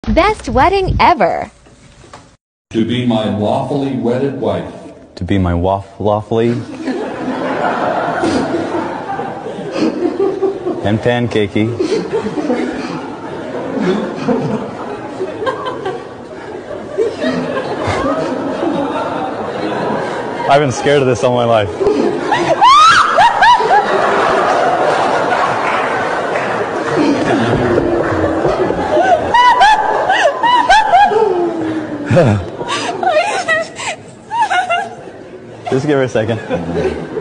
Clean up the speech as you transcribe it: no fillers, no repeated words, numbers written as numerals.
Best wedding ever. To be my lawfully wedded wife. To be my lawfully and pancakey I've been scared of this all my life. Just give her a second.